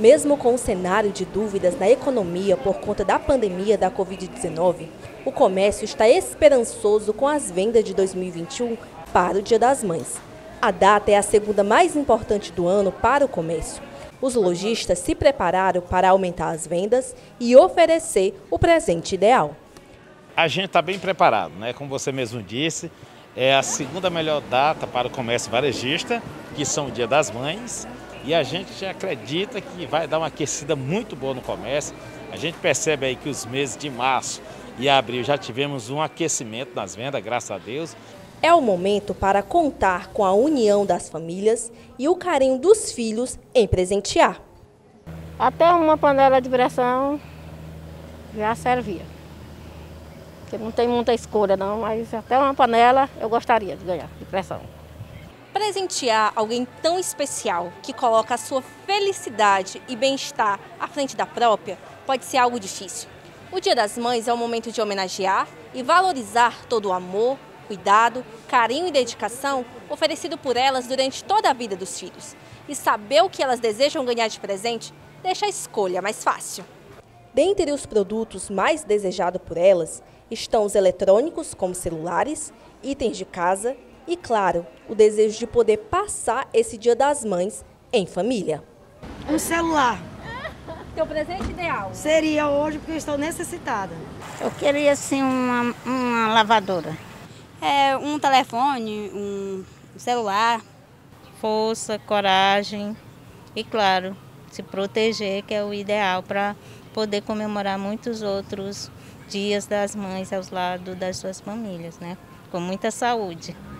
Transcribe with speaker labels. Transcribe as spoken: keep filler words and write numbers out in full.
Speaker 1: Mesmo com o cenário de dúvidas na economia por conta da pandemia da Covid dezenove, o comércio está esperançoso com as vendas de dois mil e vinte e um para o Dia das Mães. A data é a segunda mais importante do ano para o comércio. Os lojistas se prepararam para aumentar as vendas e oferecer o presente ideal.
Speaker 2: A gente está bem preparado, né? Como você mesmo disse, é a segunda melhor data para o comércio varejista, que são o Dia das Mães. E a gente já acredita que vai dar uma aquecida muito boa no comércio. A gente percebe aí que os meses de março e abril já tivemos um aquecimento nas vendas, graças a Deus.
Speaker 1: É o momento para contar com a união das famílias e o carinho dos filhos em presentear.
Speaker 3: Até uma panela de pressão já servia. Porque não tem muita escolha não, mas até uma panela eu gostaria de ganhar de pressão.
Speaker 1: Presentear alguém tão especial que coloca a sua felicidade e bem-estar à frente da própria pode ser algo difícil. O Dia das Mães é um momento de homenagear e valorizar todo o amor, cuidado, carinho e dedicação oferecido por elas durante toda a vida dos filhos. E saber o que elas desejam ganhar de presente deixa a escolha mais fácil. Dentre os produtos mais desejados por elas estão os eletrônicos, como celulares, itens de casa e, claro, o desejo de poder passar esse Dia das Mães em família.
Speaker 4: Um celular.
Speaker 1: Teu presente ideal?
Speaker 4: Seria hoje, porque eu estou necessitada.
Speaker 3: Eu queria, assim, uma, uma lavadora.
Speaker 5: É, um telefone, um celular.
Speaker 6: Força, coragem e, claro, se proteger, que é o ideal para poder comemorar muitos outros dias das mães aos lados das suas famílias, né? Com muita saúde.